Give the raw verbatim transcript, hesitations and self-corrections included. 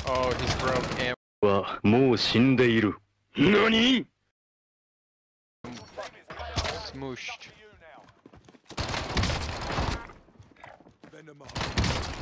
Oh, he's broke and はもう死んでいる。何 smooshed. Venom.